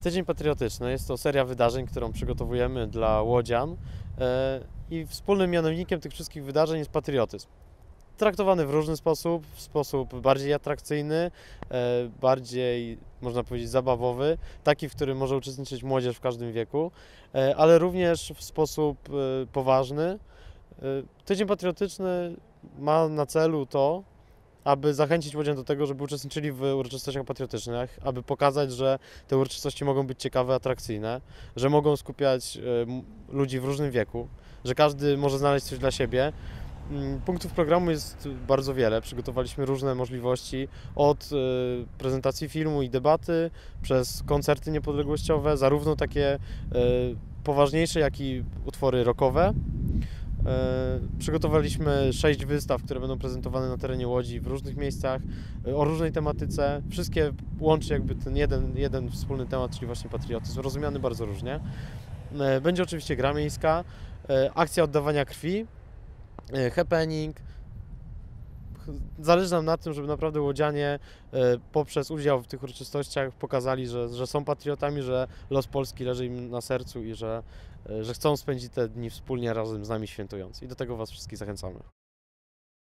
Tydzień Patriotyczny jest to seria wydarzeń, którą przygotowujemy dla łodzian i wspólnym mianownikiem tych wszystkich wydarzeń jest patriotyzm. Traktowany w różny sposób, w sposób bardziej atrakcyjny, bardziej, można powiedzieć, zabawowy, taki, w którym może uczestniczyć młodzież w każdym wieku, ale również w sposób poważny. Tydzień Patriotyczny ma na celu to, aby zachęcić łodzian do tego, żeby uczestniczyli w uroczystościach patriotycznych, aby pokazać, że te uroczystości mogą być ciekawe, atrakcyjne, że mogą skupiać ludzi w różnym wieku, że każdy może znaleźć coś dla siebie. Punktów programu jest bardzo wiele. Przygotowaliśmy różne możliwości od prezentacji filmu i debaty, przez koncerty niepodległościowe, zarówno takie poważniejsze, jak i utwory rockowe. Przygotowaliśmy 6 wystaw, które będą prezentowane na terenie Łodzi w różnych miejscach, o różnej tematyce. Wszystkie łączy jakby ten jeden wspólny temat, czyli właśnie patriotyzm, rozumiany bardzo różnie. Będzie oczywiście gra miejska, akcja oddawania krwi, happening. Zależy nam na tym, żeby naprawdę łodzianie poprzez udział w tych uroczystościach pokazali, że są patriotami, że los Polski leży im na sercu i że chcą spędzić te dni wspólnie razem z nami świętując. I do tego Was wszystkich zachęcamy.